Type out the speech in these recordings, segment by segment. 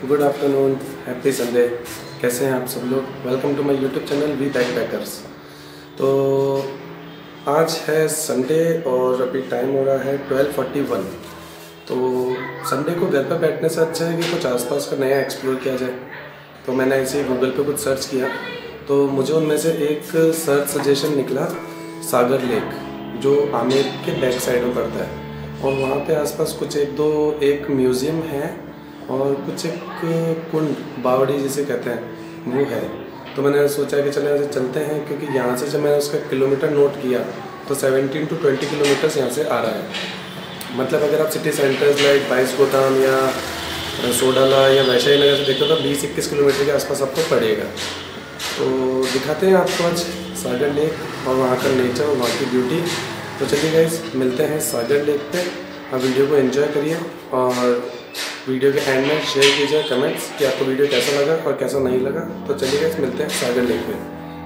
Good afternoon, happy Sunday. कैसे हैं आप सब लोग? Welcome to my YouTube channel we backpackers. तो आज है संडे और अभी टाइम हो रहा है 12:41। तो संडे को घर पर बैठने से अच्छा है कि कुछ आसपास का नया एक्सप्लोर किया जाए। तो मैंने ऐसे ही गूगल पे कुछ सर्च किया तो मुझे उनमें से एक सर्च सजेशन निकला, सागर लेक, जो आमेर के बैक साइड में पड़ता है। और वहाँ पे आसपास कुछ एक म्यूज़ियम है और कुछ एक कुंड, बावड़ी जिसे कहते हैं, वो है। तो मैंने सोचा कि चले ऐसे चलते हैं, क्योंकि यहाँ से जब मैंने उसका किलोमीटर नोट किया तो 17 to 20 किलोमीटर्स यहाँ से आ रहा है। मतलब अगर आप सिटी सेंटर्स लाइक बाईस गोदाम या सोडाला या वैशाली नगर से देखते हो तो 20-21 किलोमीटर के आसपास आपको पड़ेगा। तो दिखाते हैं आपको आज सागर लेक और वहाँ का नेचर और वहाँ की ब्यूटी। तो चलिए गाइस, मिलते हैं सागर लेक पे। आप वीडियो को एंजॉय करिए और वीडियो के एंड में शेयर कीजिए कमेंट्स कि आपको वीडियो कैसा लगा और कैसा नहीं लगा। तो चलिए गाइस, मिलते हैं सागर लेक पे।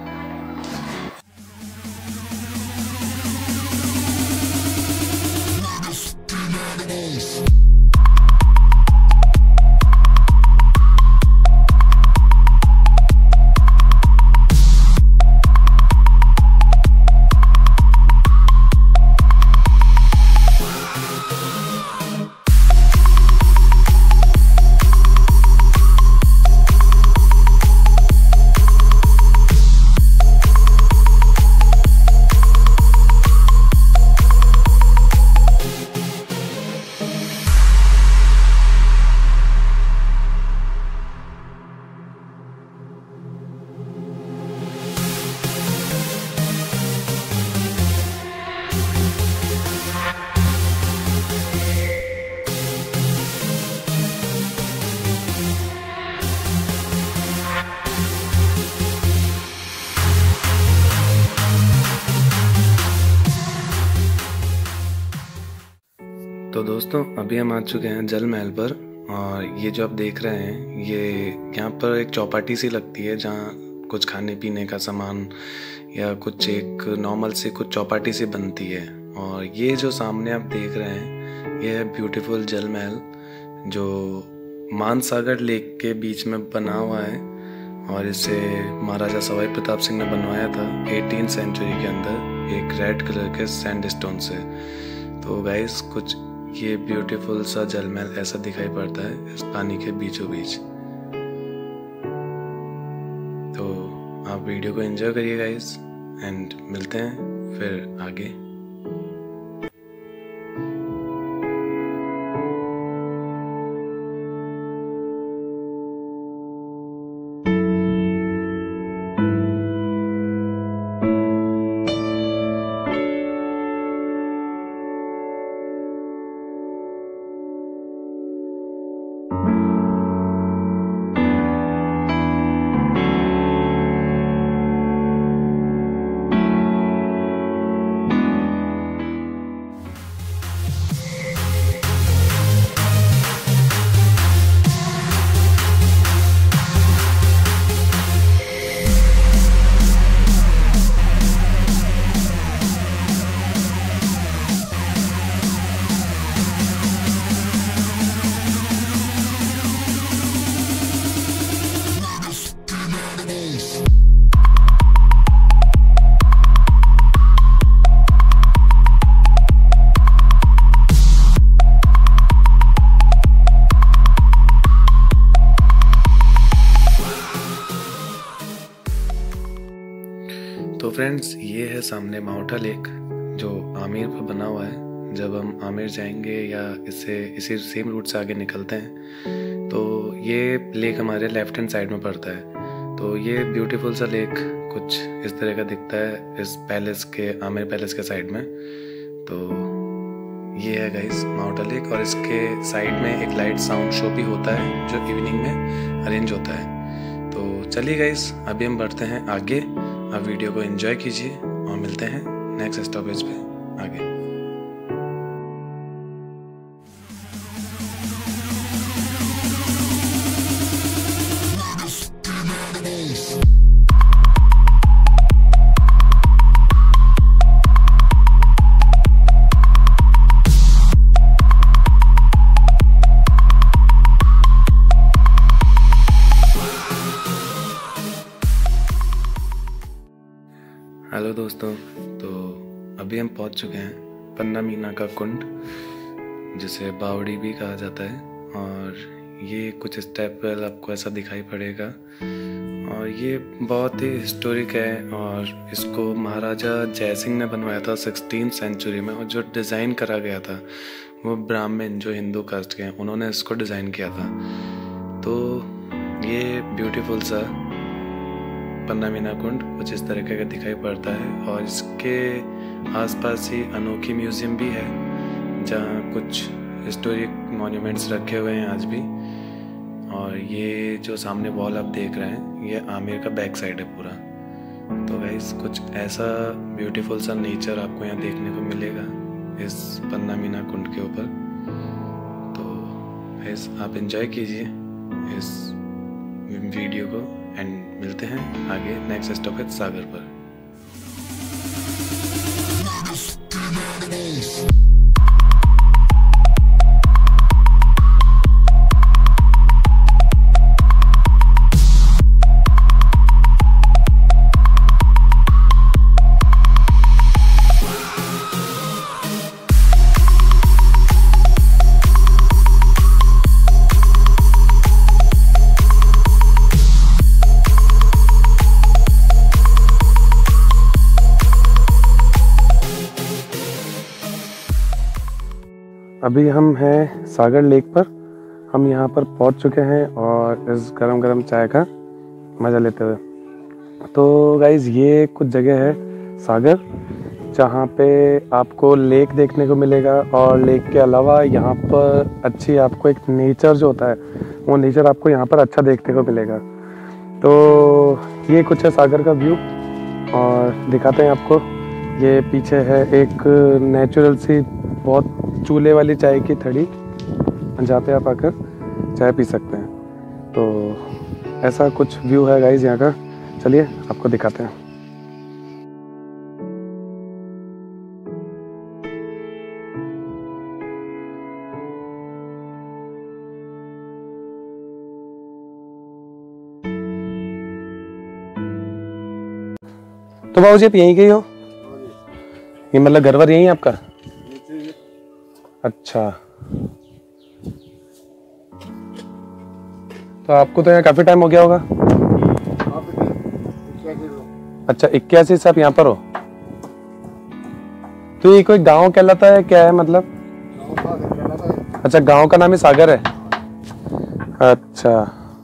तो दोस्तों, अभी हम आ चुके हैं जल महल पर। और ये जो आप देख रहे हैं, ये यहाँ पर एक चौपाटी सी लगती है जहाँ कुछ खाने पीने का सामान या कुछ एक नॉर्मल से कुछ चौपाटी सी बनती है। और ये जो सामने आप देख रहे हैं, ये है ब्यूटीफुल जल महल जो मानसागर लेक के बीच में बना हुआ है। और इसे महाराजा सवाई प्रताप सिंह ने बनवाया था 18वीं सेंचुरी के अंदर, एक रेड कलर के सैंडस्टोन से। तो गाइस, कुछ ये ब्यूटीफुल सा जल महल ऐसा दिखाई पड़ता है इस पानी के बीचों बीच। तो आप वीडियो को एंजॉय करिए गाइस, एंड मिलते हैं फिर आगे। तो फ्रेंड्स, ये है सामने माउंटा लेक जो आमेर पर बना हुआ है। जब हम आमेर जाएंगे या इसी सेम रूट से आगे निकलते हैं तो ये लेक हमारे लेफ्ट हैंड साइड में पड़ता है। तो ये ब्यूटीफुल सा लेक कुछ इस तरह का दिखता है इस पैलेस के, आमेर पैलेस के साइड में। तो ये है गाइस माउंटा लेक, और इसके साइड में एक लाइट साउंड शो भी होता है जो इवनिंग में अरेंज होता है। तो चलिए गाइस, अभी हम बढ़ते हैं आगे। आप वीडियो को एंजॉय कीजिए और मिलते हैं नेक्स्ट स्टॉपेज पे आगे। हेलो दोस्तों, तो अभी हम पहुंच चुके हैं पन्ना मीना का कुंड, जिसे बावड़ी भी कहा जाता है। और ये कुछ स्टेप वेल आपको ऐसा दिखाई पड़ेगा। और ये बहुत ही हिस्टोरिक है और इसको महाराजा जयसिंह ने बनवाया था 16th सेंचुरी में। और जो डिज़ाइन करा गया था वो ब्राह्मण जो हिंदू कास्ट के हैं उन्होंने इसको डिज़ाइन किया था। तो ये ब्यूटीफुल सा पन्ना मीना कुंड कुछ इस तरीके का दिखाई पड़ता है। और इसके आसपास ही अनोखी म्यूज़ियम भी है जहाँ कुछ हिस्टोरिक मॉन्यूमेंट्स रखे हुए हैं आज भी। और ये जो सामने वॉल आप देख रहे हैं ये आमेर का बैक साइड है पूरा। तो गाइस कुछ ऐसा ब्यूटीफुल सा नेचर आपको यहाँ देखने को मिलेगा इस पन्ना मीना कुंड के ऊपर। तो गाइस आप एंजॉय कीजिए इस वीडियो को एंड मिलते हैं आगे नेक्स्ट स्टॉपेज सागर पर। अभी हम हैं सागर लेक पर। हम यहाँ पर पहुँच चुके हैं और इस गरम गरम चाय का मज़ा लेते हुए। तो गाइज़ ये कुछ जगह है सागर जहाँ पे आपको लेक देखने को मिलेगा। और लेक के अलावा यहाँ पर अच्छी आपको एक नेचर जो होता है वो नेचर आपको यहाँ पर अच्छा देखने को मिलेगा। तो ये कुछ है सागर का व्यू और दिखाते हैं आपको। ये पीछे है एक नेचुरल सी बहुत चूल्हे वाली चाय की थड़ी जहाँ पे आप आकर चाय पी सकते हैं। तो ऐसा कुछ व्यू है गाइस यहाँ का। चलिए आपको दिखाते हैं। तो बाबूजी आप यहीं के ही हो? ये मतलब घर वर यहीं है आपका? अच्छा, तो आपको तो यहाँ काफी टाइम हो गया होगा। अच्छा 81 से आप यहाँ पर हो। तो ये कोई गांव कहलाता है क्या है मतलब? अच्छा गांव का नाम ही सागर है। अच्छा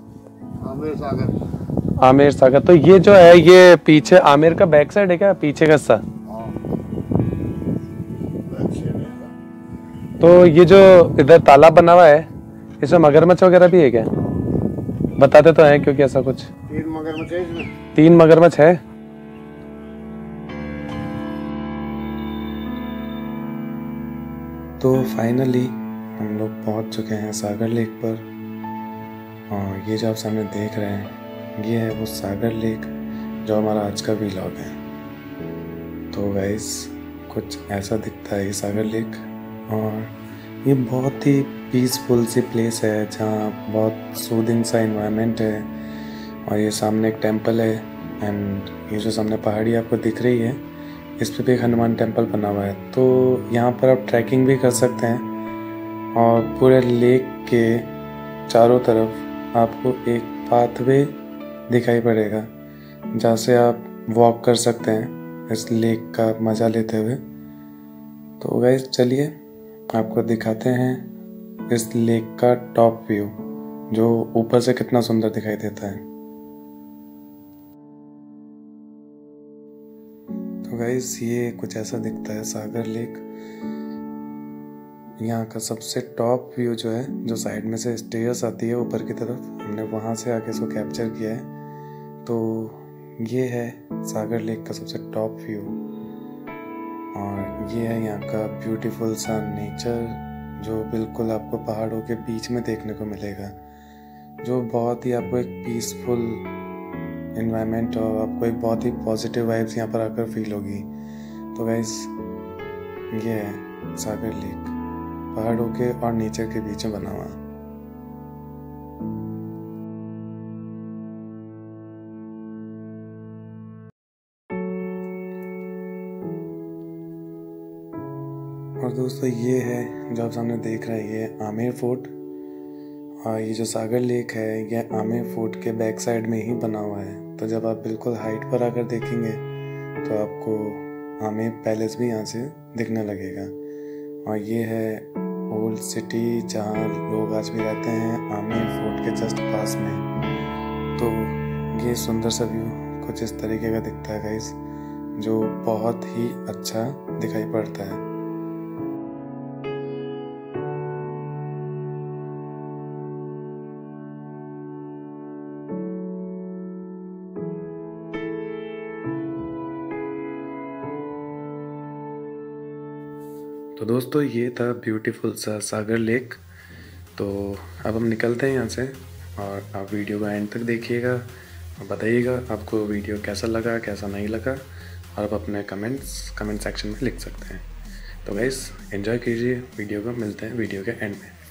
आमेर सागर। तो ये जो है ये पीछे आमेर का बैक साइड है क्या, पीछे का हिस्सा? तो ये जो इधर तालाब बना हुआ है इसमें मगरमच्छ वगैरह भी है क्या? बताते तो हैं क्योंकि ऐसा कुछ 3 मगरमच्छ है इसमें। 3 मगरमच्छ है। तो फाइनली हम लोग पहुंच चुके हैं सागर लेक पर। और ये जो आप सामने देख रहे हैं ये है वो सागर लेक जो हमारा आज का व्लॉग है। तो गाइस कुछ ऐसा दिखता है ये सागर लेक। और ये बहुत ही पीसफुल सी प्लेस है जहाँ बहुत सूदिंग सा इन्वायरमेंट है। और ये सामने एक टेंपल है एंड ये जो सामने पहाड़ी आपको दिख रही है इस पे भी एक हनुमान टेंपल बना हुआ है। तो यहाँ पर आप ट्रैकिंग भी कर सकते हैं। और पूरे लेक के चारों तरफ आपको एक पाथवे दिखाई पड़ेगा जहाँ से आप वॉक कर सकते हैं इस लेक का मज़ा लेते हुए। तो गाइस चलिए आपको दिखाते हैं इस लेक का टॉप व्यू जो ऊपर से कितना सुंदर दिखाई देता है। तो गाइस ये कुछ ऐसा दिखता है सागर लेक। यहाँ का सबसे टॉप व्यू जो है जो साइड में से स्टेयर्स आती है ऊपर की तरफ, हमने वहाँ से आके इसको कैप्चर किया है। तो ये है सागर लेक का सबसे टॉप व्यू। और ये है यहाँ का ब्यूटीफुल सा नेचर जो बिल्कुल आपको पहाड़ों के बीच में देखने को मिलेगा, जो बहुत ही आपको एक पीसफुल एनवायरनमेंट और आपको एक बहुत ही पॉजिटिव वाइब्स यहाँ पर आकर फील होगी। तो गाइस ये है सागर लेक पहाड़ों के और नेचर के बीच में बना हुआ। और दोस्तों ये है जो आप सामने देख रहे हैं, ये आमेर फोर्ट। और ये जो सागर लेक है ये आमेर फोर्ट के बैक साइड में ही बना हुआ है। तो जब आप बिल्कुल हाइट पर आकर देखेंगे तो आपको आमेर पैलेस भी यहाँ से दिखने लगेगा। और ये है ओल्ड सिटी जहाँ लोग आज भी रहते हैं, आमेर फोर्ट के जस्ट पास में। तो ये सुंदर सा व्यू कुछ इस तरीके का दिखता है गाइस, जो बहुत ही अच्छा दिखाई पड़ता है। तो दोस्तों ये था ब्यूटीफुल सा सागर लेक। तो अब हम निकलते हैं यहाँ से, और आप वीडियो को एंड तक देखिएगा और बताइएगा आपको वीडियो कैसा लगा कैसा नहीं लगा, और आप अपने कमेंट सेक्शन में लिख सकते हैं। तो गाइस एंजॉय कीजिए वीडियो को, मिलते हैं वीडियो के एंड में।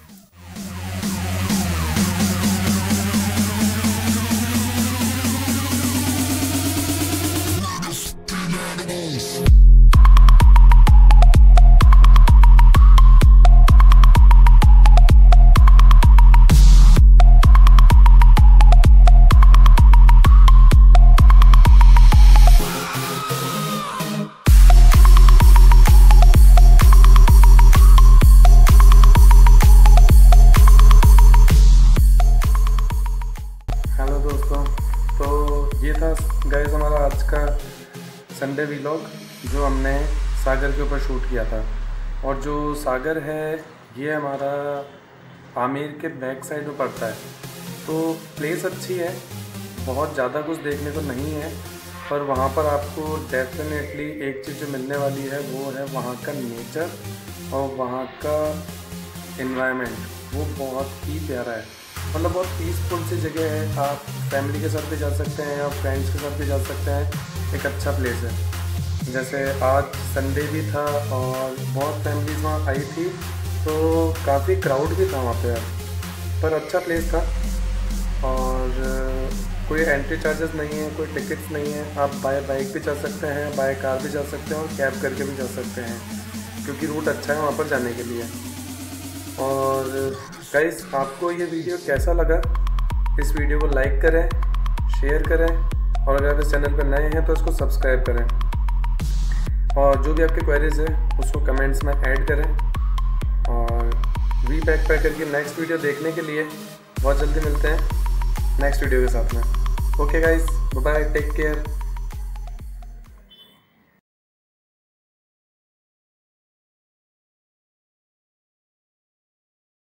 दोस्तों तो ये था गाइस हमारा आज का संडे व्लॉग, जो हमने सागर के ऊपर शूट किया था। और जो सागर है ये हमारा आमेर के बैक साइड में पड़ता है। तो प्लेस अच्छी है, बहुत ज़्यादा कुछ देखने को नहीं है, पर वहाँ पर आपको डेफिनेटली एक चीज़ जो मिलने वाली है वो है वहाँ का नेचर और वहाँ का एनवायरनमेंट। वो बहुत ही प्यारा है, मतलब बहुत पीसफुल सी जगह है। आप फैमिली के साथ भी जा सकते हैं, आप फ्रेंड्स के साथ भी जा सकते हैं। एक अच्छा प्लेस है। जैसे आज संडे भी था और बहुत फैमिलीज वहाँ आई थी, तो काफ़ी क्राउड भी था वहाँ पे, पर अच्छा प्लेस था। और कोई एंट्री चार्जेस नहीं है, कोई टिकट्स नहीं है। आप बाय बाइक भी जा सकते हैं, बाय कार भी जा सकते हैं और कैब करके भी जा सकते हैं, क्योंकि रूट अच्छा है वहाँ पर जाने के लिए। और गाइस आपको ये वीडियो कैसा लगा, इस वीडियो को लाइक करें, शेयर करें, और अगर आप इस चैनल पर नए हैं तो इसको सब्सक्राइब करें। और जो भी आपके क्वेरीज है उसको कमेंट्स में ऐड करें। और वी बैकपैकर की नेक्स्ट वीडियो देखने के लिए बहुत जल्दी मिलते हैं नेक्स्ट वीडियो के साथ में। Okay guys, bye bye, take care.